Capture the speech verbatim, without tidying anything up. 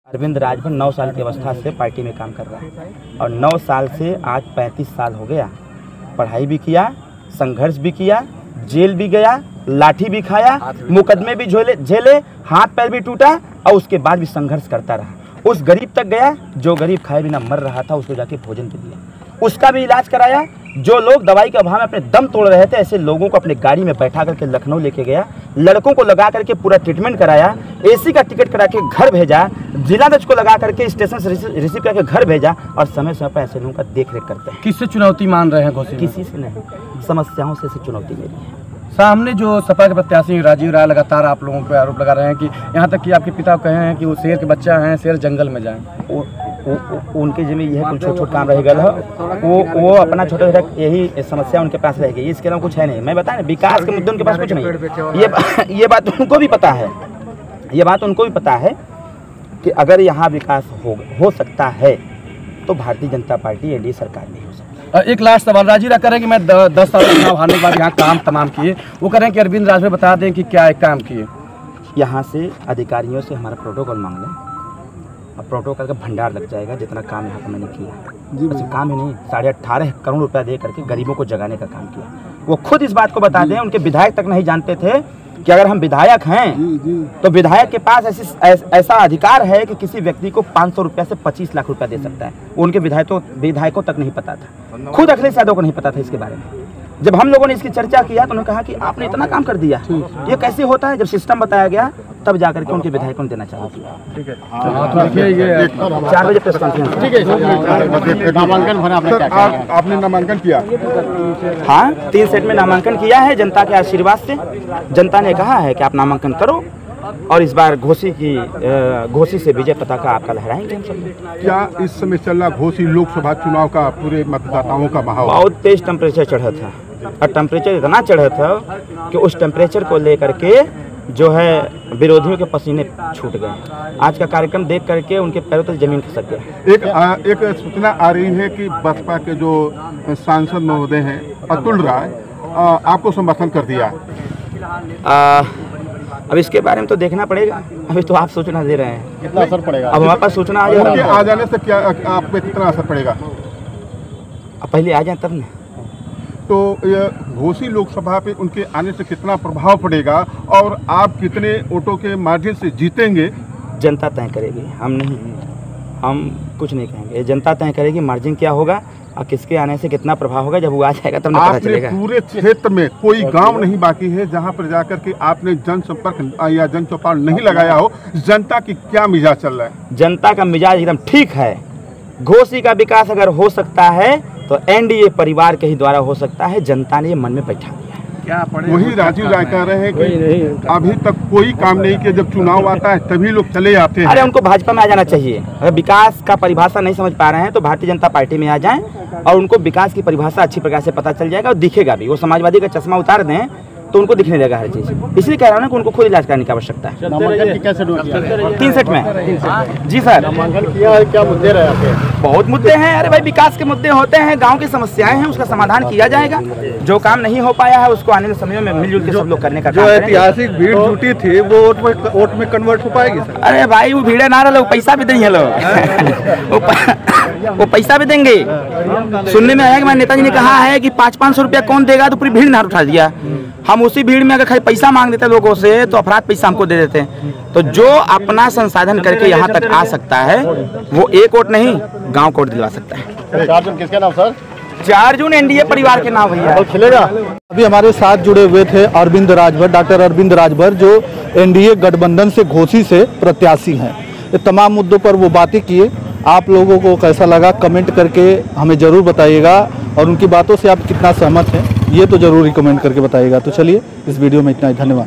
अरविंद राजभर नौ साल की अवस्था से पार्टी में काम कर रहा है और नौ साल से आज पैंतीस साल हो गया। पढ़ाई भी किया, संघर्ष भी किया, जेल भी गया, लाठी भी खाया, मुकदमे भी झेले झेले हाथ पैर भी टूटा और उसके बाद भी संघर्ष करता रहा। उस गरीब तक गया जो गरीब खाए बिना मर रहा था, उसको जाके भोजन भी दिया, उसका भी इलाज कराया। जो लोग दवाई के अभाव में अपने दम तोड़ रहे थे, ऐसे लोगों को अपने गाड़ी में बैठा करके लखनऊ लेके गया, लड़कों को लगा करके पूरा ट्रीटमेंट कराया, एसी का टिकट करा के घर भेजा, जिला जज को लगा करके स्टेशन से रिसीव करके घर भेजा और समय समय पर ऐसे लोगों का देख रेख करते हैं। किससे चुनौती मान रहे हैं घोसी? किसी से नहीं, समस्याओं से, से चुनौती मेरी है। सामने जो सपा के प्रत्याशी राजीव राय लगातार आप लोगों पर आरोप लगा रहे हैं कि यहाँ तक कि आपके पिता कहे हैं कि वो शेर के बच्चा हैं, शेर जंगल में जाएं। वो, वो, उनके जिम्मे यह कुछ छोट छोट काम रह गया है, वो वो अपना छोटा छोटा यही समस्या उनके पास रह गई, इसके अलावा कुछ है नहीं। मैं बताया ना, विकास के मुद्दे उनके पास कुछ नहीं। ये ये बात उनको भी पता है, ये बात उनको भी पता है कि अगर यहाँ विकास हो हो सकता है तो भारतीय जनता पार्टी एनडीए सरकार में हो सकती है। एक लास्ट सवाल, राजीव राय कह रहे हैं कि मैं द, दस साल चुनाव हारने के बाद यहाँ काम तमाम किए, वो कह रहे हैं कि अरविंद राजभर बता दें कि क्या एक काम किए। यहाँ से अधिकारियों से हमारा प्रोटोकॉल मांग लें, अब प्रोटोकॉल का भंडार लग जाएगा जितना काम यहाँ पर मैंने किया। बस काम ही नहीं, साढ़े अट्ठारह करोड़ रुपया दे करके गरीबों को जगाने का काम किया। वो खुद इस बात को बता दें, उनके विधायक तक नहीं जानते थे कि अगर हम विधायक हैं जी, जी। तो विधायक के पास ऐसी ऐसा अधिकार है कि किसी व्यक्ति को पाँच सौ रुपया से पच्चीस लाख रुपया दे सकता है। उनके विधायकों विधायकों तक नहीं पता था, खुद अखिलेश यादव को नहीं पता था इसके बारे में। जब हम लोगों ने इसकी चर्चा किया तो उन्होंने कहा कि आपने इतना काम कर दिया, ये कैसे होता है। जब सिस्टम बताया गया तब जाकर के उनके विधायकों ने देना चालू किया। ठीक है, चार बजे प्रेस कॉन्फ्रेंस। ठीक है, नामांकन भरा आपने क्या किया? आपने नामांकन किया? हाँ, तीन सेट में नामांकन किया है जनता के आशीर्वाद से। जनता ने कहा है कि आप नामांकन करो और इस बार घोसी की घोसी से विजय पताका आपका लहराएंगे। क्या इस समय चल रहा घोसी लोकसभा चुनाव का पूरे मतदाताओं का माहौल? बहुत तेज टेम्परेचर चढ़ा था और टेम्परेचर इतना चढ़ा था कि उस टेम्परेचर को लेकर के जो है विरोधियों के पसीने छूट गए। आज का कार्यक्रम देख करके उनके पैरों तक जमीन खिसक गया। एक आ, एक सूचना आ रही है कि बसपा के जो सांसद महोदय हैं अतुल राय आपको समर्थन कर दिया। आ, अब इसके बारे में तो देखना पड़ेगा, अभी तो आप सूचना दे रहे हैं, कितना असर पड़ेगा? अब हमारे पास सूचना आ जाए, आ जाने से क्या आप पे कितना असर पड़ेगा? अब पहले आ जाए तब न। तो घोसी लोकसभा पे उनके आने से कितना प्रभाव पड़ेगा और आप कितने वोटों के मार्जिन से जीतेंगे? जनता तय करेगी, हम नहीं, हम कुछ नहीं कहेंगे। जनता तय करेगी मार्जिन क्या होगा और किसके आने से कितना प्रभाव होगा। जब वो आ जाएगा तब पता चलेगा। पूरे क्षेत्र में कोई गांव नहीं बाकी है जहां पर जाकर के आपने जनसंपर्क या जन चौपाल नहीं लगाया हो। जनता की क्या मिजाज चल रहा है? जनता का मिजाज एकदम ठीक है। घोसी का विकास अगर हो सकता है तो एनडीए परिवार के ही द्वारा हो सकता है। जनता ने ये मन में बैठा दिया। क्या वही राजीव राय कह रहे हैं कि अभी तक कोई काम नहीं किया, जब चुनाव आता है तभी लोग चले जाते हैं। अरे उनको भाजपा में आ जाना चाहिए। अगर विकास का परिभाषा नहीं समझ पा रहे हैं तो भारतीय जनता पार्टी में आ जाएं और उनको विकास की परिभाषा अच्छी प्रकार से पता चल जाएगा और दिखेगा भी। वो समाजवादी का चश्मा उतार दें तो उनको दिखने लगा हर चीज़। इसलिए कह रहा हूँ ना कि उनको खुद इलाज कराने की आवश्यकता है। तीन सेट में जी सर। क्या मुद्दे रहे आपके? बहुत मुद्दे हैं। अरे भाई, विकास के मुद्दे होते हैं, गांव की समस्याएं हैं, उसका समाधान किया जाएगा। जो काम नहीं हो पाया है उसको आने के समय में मिलजुल के सब लोग करने का। जो ऐतिहासिक भीड़ जुटी थी वो वोट में कन्वर्ट हो पाएगी सर? अरे भाई, वो भीड़ ना रहे, पैसा भी देंगे लोग, वो पैसा भी देंगे। सुनने में आया कि मैंने नेताजी ने कहा है कि पाँच पाँच सौ रुपया कौन देगा, तो पूरी भीड़ ना उठा दिया। हम उसी भीड़ में अगर खाली पैसा मांग देते लोगों से तो अपराध पैसा हमको दे देते हैं। तो जो अपना संसाधन करके यहाँ तक आ सकता है वो एक वोट नहीं, गांव को वोट दिलवा सकता है। चार जून किसके नाम सर? चार जून एनडीए परिवार के नाम भैया खिलेगा। अभी हमारे साथ जुड़े हुए थे अरविंद राजभर, डॉक्टर अरविंद राजभर, जो एनडीए गठबंधन से घोसी से प्रत्याशी हैं। ये तमाम मुद्दों पर वो बातें किए। आप लोगों को कैसा लगा कमेंट करके हमें ज़रूर बताइएगा और उनकी बातों से आप कितना सहमत हैं ये तो ज़रूर कमेंट करके बताइएगा। तो चलिए, इस वीडियो में इतना ही, धन्यवाद।